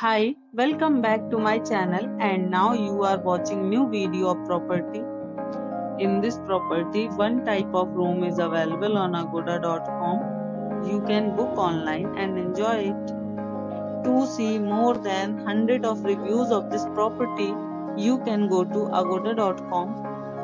Hi, welcome back to my channel and now you are watching new video of property. In this property, one type of room is available on agoda.com. You can book online and enjoy it. To see more than 100 of reviews of this property, you can go to agoda.com.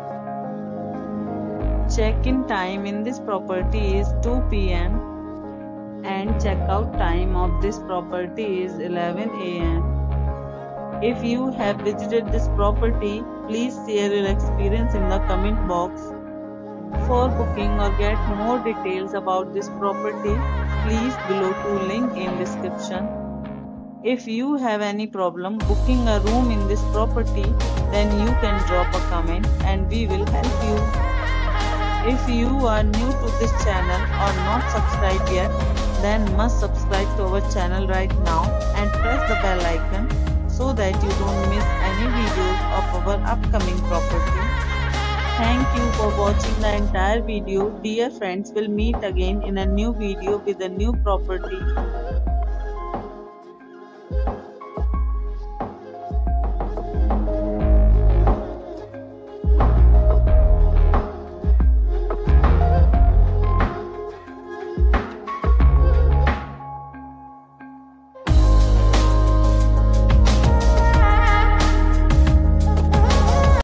Check-in time in this property is 2 p.m. and checkout time of this property is 11 a.m. If you have visited this property, please share your experience in the comment box. For booking or get more details about this property, please below to link in description. If you have any problem booking a room in this property, then you can drop a comment and we will help you. If you are new to this channel or not subscribed yet, then must subscribe to our channel right now and press the bell icon so that you don't miss any videos of our upcoming property. Thank you for watching the entire video. Dear friends, we'll meet again in a new video with a new property.